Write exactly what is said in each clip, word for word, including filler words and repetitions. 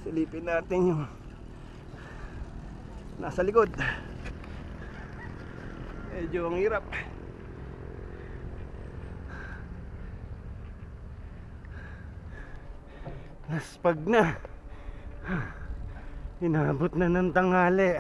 Silipin natin yung nasa likod. Medyo ang hirap. Laspag na. Inabot na ng tanghali.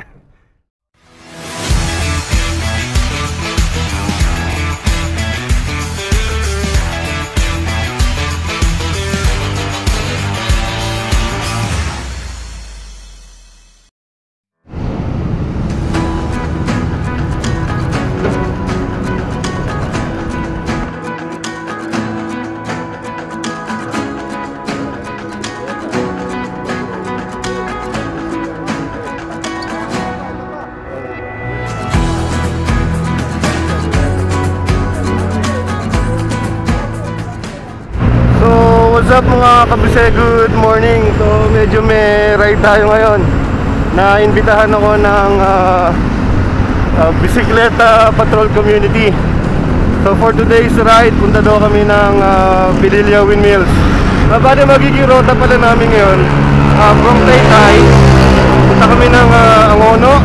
What's up mga kabise, good morning. So medyo may ride tayo ngayon. Na-imbitahan ako ng uh, uh, Bisikleta Patrol Community. So for today's ride, punta daw kami ng uh, Pililla Windmills. uh, Bale magiging rota pala namin ngayon, uh, from Taytay punta kami ng uh, Angono,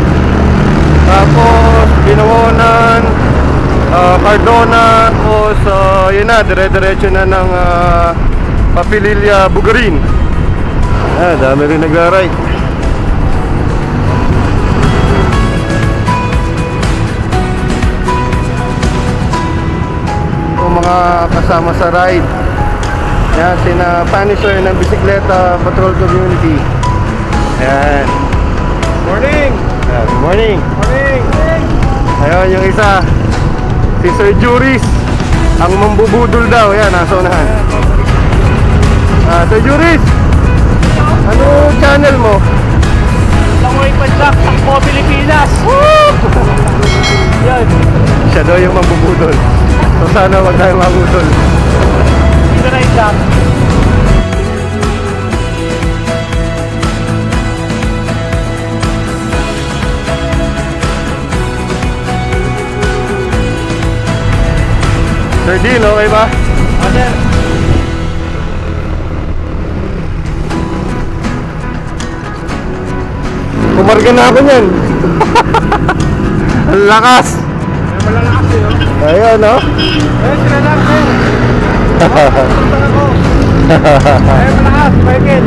tapos Binawonan, uh, Cardona, tapos uh, yun na, dire-diretso na ng uh, Papililla, Bugarin. Ah, dami rin nagra-ride. Yung mga kasama sa ride, yan, sina Punisher ng Bisikleta Patrol Community. Ayan. Morning! Ah, good morning! Morning! Ayun, yung isa, si Sir Juris, ang mambubudol daw. Yan, nasa unahan. Ah, Sir Juris, ano channel mo? Langoy Padjak, Takbo Pilipinas. Woo! Yan. Siya daw yung mambubudol. So sana wag tayong mabudol. Dito na isang. Sir Dean, okay ba? Ano? Kumarga na ako niyan. Ang lakas. May malalakas eh, oh. Ayun, no? Eh, sila lang, eh. Punta ako. Eh, malakas, Michael.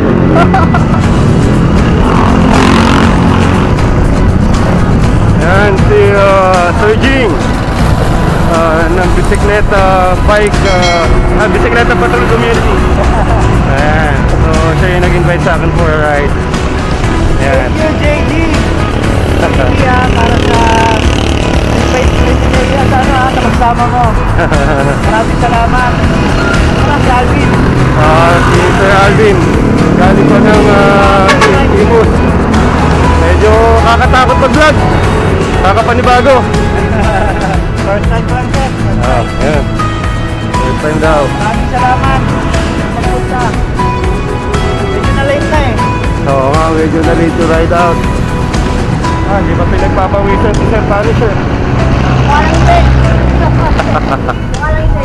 Yan, si uh, Sir Jing uh, ng Bisikleta Bike uh, ah, Bisikleta Patrol Community. Ayan. So, siya yung nag-invite sa akin for a ride. Ayan. Thank you, J D. Thank you, ah, para sa invite mo niya sa ano, ah, sa pagsama mo. Maraming salamat. Maraming si Alvin. Ah, si Sir Alvin. Galing pa ng uh, Imus. Medyo kakatakot mag-vlog. Kakapanibago. First time ko lang, sir. First Ah, time. ayan. First time daw. Maraming salamat. Pagpunta. Medyo na late na eh. Oo nga, medyo na late to ride out. Ah, di ba pinagpapawisan si Sir Punisher? Walang hindi. Walang hindi.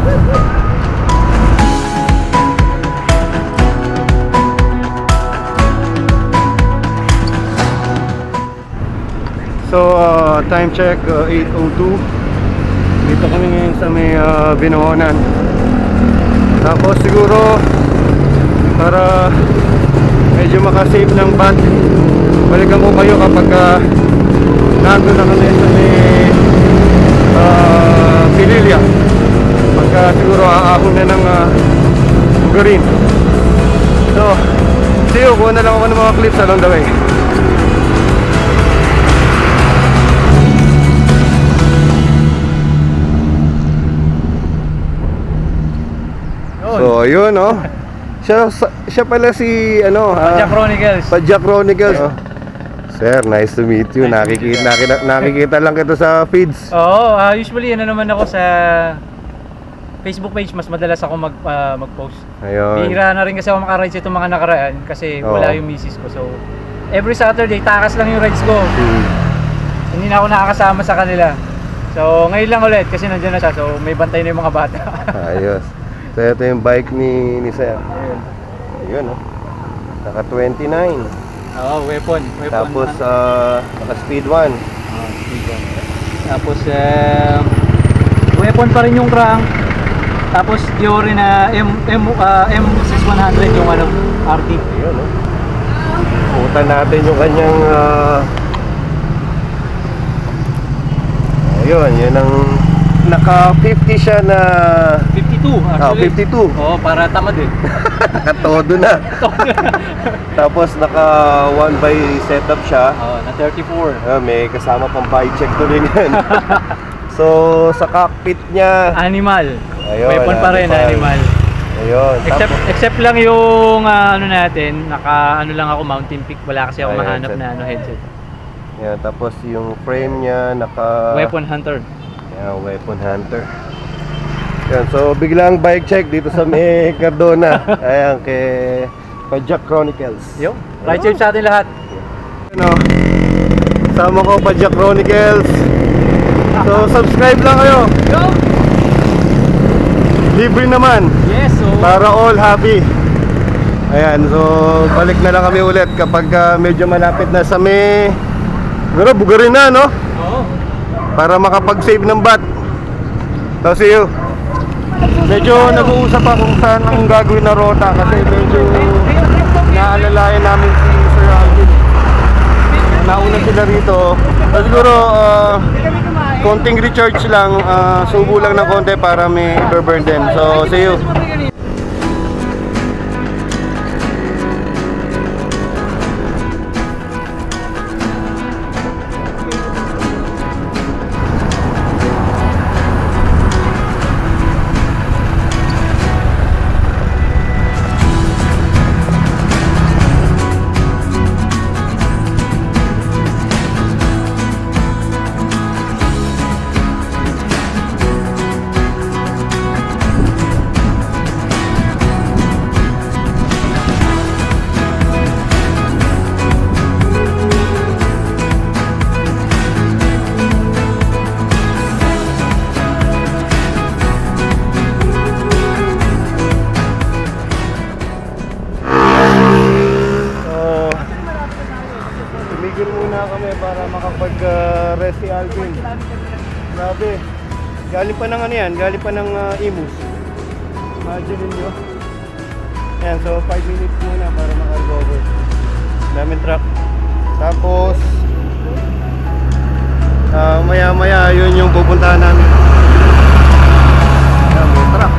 So, uh, time check, uh, eight oh two. Dito kami ngayon sa may uh, Binawonan. Tapos siguro para medyo makasave ng bat, balikan ko kayo kapag uh, nandun na kami sa may uh, Pililla. Pagka siguro aahon na ng uh, Bugarin. So, see you, kuha na lang ako ng mga clips along the way. So, ayun, oh. Siya, siya pala si, ano, Padjak ah, Chronicles. Padjak Chronicles. Oh. Sir, nice to meet you. Nice to meet nakikita, nakita, nakikita lang kita sa feeds. Oo, uh, usually ano naman ako sa Facebook page, mas madalas ako mag, uh, mag-post. Ayun. Bihira na rin kasi ako makaride sa itong mga nakaraan kasi Oo. wala yung misis ko. So, every Saturday, takas lang yung rides ko. Hmm. Hindi na ako nakakasama sa kanila. So, ngayon lang ulit kasi nandiyan na siya. So, may bantay na yung mga bata. Ayos. So, ito yung bike ni, ni Sir. Ayun. Ayun, oh. naka twenty-nine. Oo, weapon. weapon Tapos ano? uh, naka speed one. Ah, speed one. Tapos eh, weapon pa rin yung crank. Tapos Diori na M M uh, M six one hundred yung ano R T. Ayun, oh. Putan natin yung kanyang uh... ayun, yun ang naka fifty siya na fifty-two ah, actually. fifty-two. Oo, para tamad eh. Nakatodo na. Tapos naka one by setup siya. Oo, na thirty-four. Ah, may kasama pang bike check to rin yan. So sa cockpit niya, Animal. ayun, Weapon pa rin, animal. Ayun. Except Tapos, except lang yung ah, ano natin, naka ano lang ako Mountain Peak, wala kasi ako Ay, mahanap headset. na ano headset. yan, tapos yung frame niya naka Weapon Hunter. yan, weapon hunter. Yan, so biglang bike check dito sa may Cardona. Ayan, kay Pajak Chronicles. Yo, ride check sa atin lahat. Ano, sama ko Pajak Chronicles. So subscribe lang kayo. Go! Libre naman. Yes, so Para all happy. Ayan, so balik na lang kami ulit kapag uh, medyo malapit na sa may siguro bugarin na, no? oo. Para makapag-save ng bat. So see you. Medyo nag-uusap pa kung saan ang gagawin na rota kasi medyo naalalayan namin si Sir Alvin. Nauna sila rito. So siguro uh, konting recharge lang, uh, subo lang ng konti para may burn din. So see you. Tumigil muna kami para makapag-rest si Alvin. Grabe. Galing pa ng ano yan, galing pa ng uh, Imus. Imagine nyo. Ayan, so five minutes muna para maka-recover. Daming truck. Tapos, uh, maya maya yun yung pupuntahan namin. Ayan, may truck.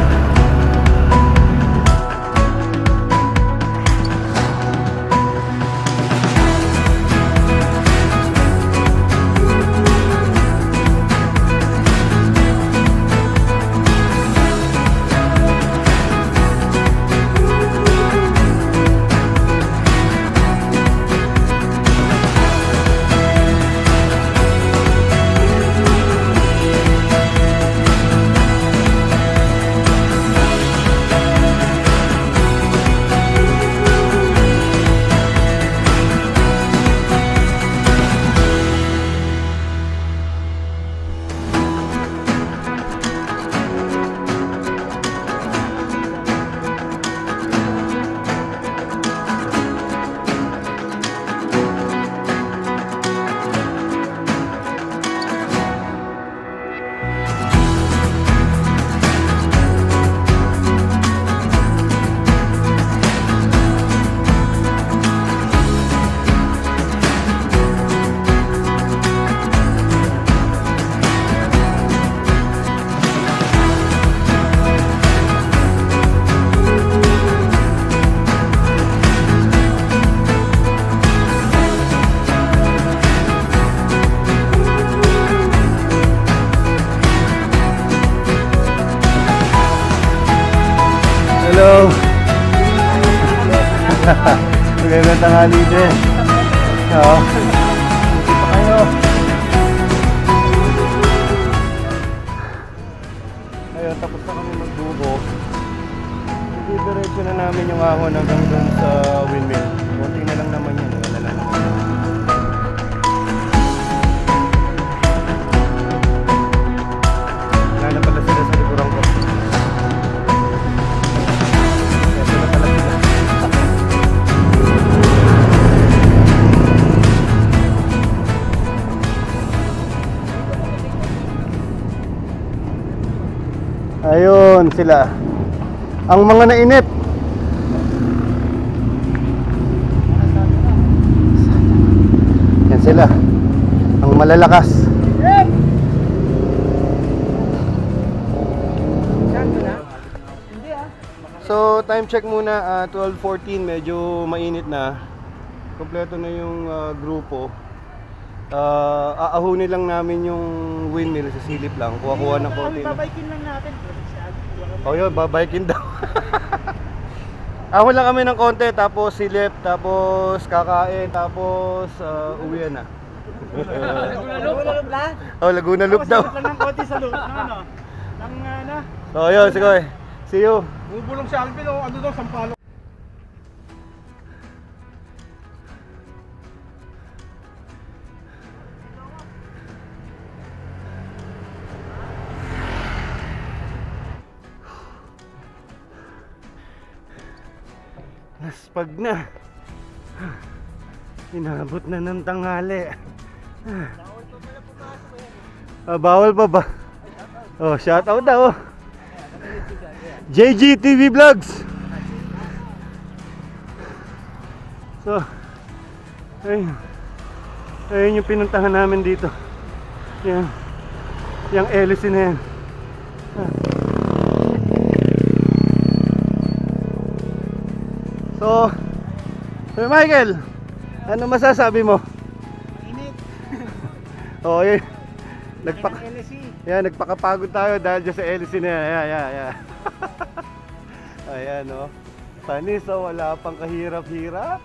Hello. Magandang tanghali din. Oo. Dito pa kayo. Ayun, tapos na kami magbubo. Didiretso na namin yung ahon hanggang dun sa windmill. Konti na lang naman yun. Wala lang naman. Wala na pala sila sa likuran ko. Ito na pala sila. sila. Ang mga nainip. Yan sila. Ang malalakas. So time check muna, uh, twelve fourteen, medyo mainit na. Kompleto na yung uh, grupo. Uh, aahunin lang namin yung windmill sa silip lang. Kuha-kuha ng konti. Babaykin lang natin. Oh yun, babaykin daw. Ahon lang kami ng konti, tapos silip, tapos kakain, tapos uh, uwian na. Laguna Loop lang? Oh, Laguna Loop daw. Tapos lang ng konti sa loop. Ng ano? Ng ano? So yun, sige. See you. Bubulong si Alvin o ano daw, Sampalo. Naspag na. Inabot na ng tanghali. Ah, bawal pa ba? Oh, shout out daw. J G T V Vlogs. So, ayun. Ayun yung pinuntahan namin dito. Yan. Yung hélice na yan. Ah. So, Sir Michael, ano masasabi mo? Mainit. Oh, yun. Nagpak L S E. Yan, nagpakapagod tayo dahil dyan sa hélice na yan. Ayan, ayan, ayan. Ayan, no. Panis, oh, wala pang kahirap-hirap.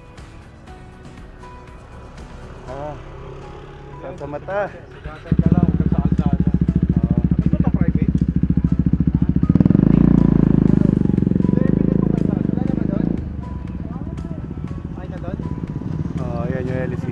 Ah, sa mata. Sigasan ka lang, huwag sa kalsada. Ito ba private? Ay na doon? Oh, ayan yung hélice.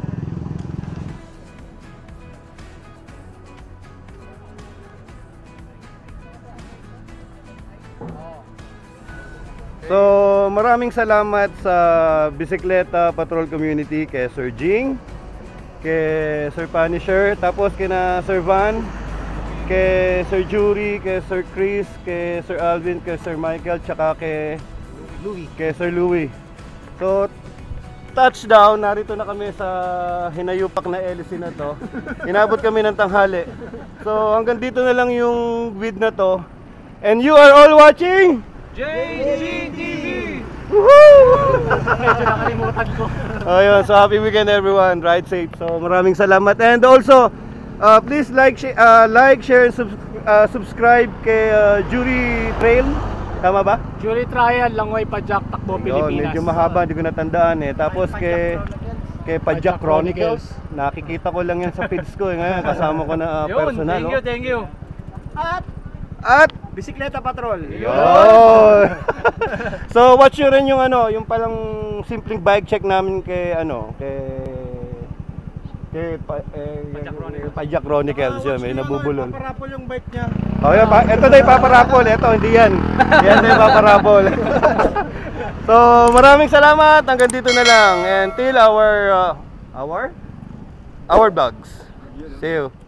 So, maraming salamat sa Bisikleta Patrol Community kay Sir Jing, kay Sir Punisher, tapos kina Sir Van, kay Sir Jury, kay Sir Chris, kay Sir Alvin, kay Sir Michael, tsaka kay Louie, kay Sir Louie. So, touchdown, narito na kami sa hinayupak na hélice na to. Inabot kami ng tanghali. So, hanggang dito na lang yung vid na to. And you are all watching J G T V! Woohoo! Medyo nakalimutan ko. Ayun, so happy weekend everyone. Ride safe. So maraming salamat. And also, uh, please like, sh uh, like, share, and sub uh, subscribe kay uh, Jury Trail. Tama ba? Jury Trial, Langoy Pajak, Takbo, Yun, Pilipinas. medyo mahaba, hindi ko natandaan eh. Tapos kay kay Pajak Chronicles. Nakikita ko lang yan sa feeds ko eh. Ngayon, kasama ko na uh, Yun, personal. thank you, thank you. At At Bisikleta Patrol. Yun. So watch nyo rin yung ano, yung palang simpleng bike check namin kay ano, kay kay pa, eh, Pajak yung- Chronicles. yung Pajak Chronicles yun, may nabubulol. Paparapol yung bike niya. Oh, yan, pa, ito na yung paparapol, ito hindi yan. Yan na yung paparapol. So maraming salamat, hanggang dito na lang. And till our uh, our our vlogs. See you.